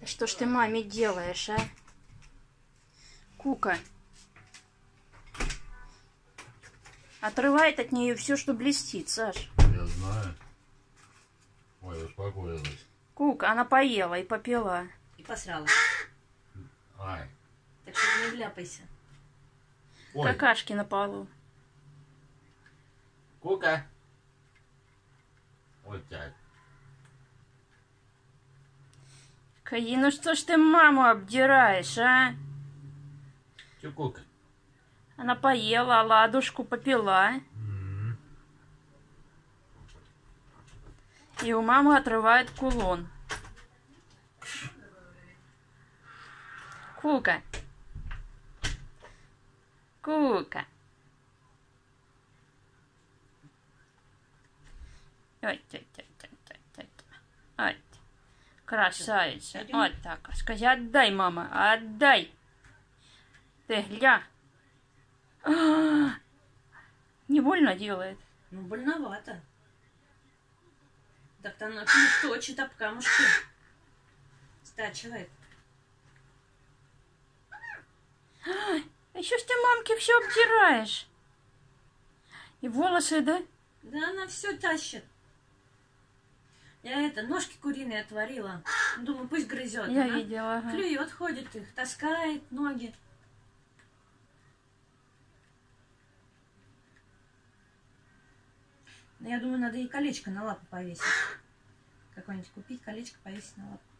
Что ж ты маме делаешь, а? Кука. Отрывает от нее все, что блестит, Саш. Я знаю. Ой, успокоилась. Кука, она поела и попила. И посрала. Ай. Так что не вляпайся. Ой, Какашки на полу. Кука. Вот так. Каи, ну что ж ты маму обдираешь, а? Че, Кука? Она поела, оладушку попила. И у мамы отрывает кулон. Кука. Кука. Ой, ой, красавица. Вот так. Скажи, отдай, мама, отдай. Ты гля. Не больно делает? Ну, больновато. Так-то она точит об камушки. Стачивает. Еще ж ты мамке все обдираешь. И волосы, да? Да она все тащит. Я ножки куриные отварила. Думаю, пусть грызет. Я Она видела. Ага. клюет, ходит их, таскает ноги. Я думаю, надо ей колечко на лапу повесить. Какое-нибудь купить, колечко повесить на лапу.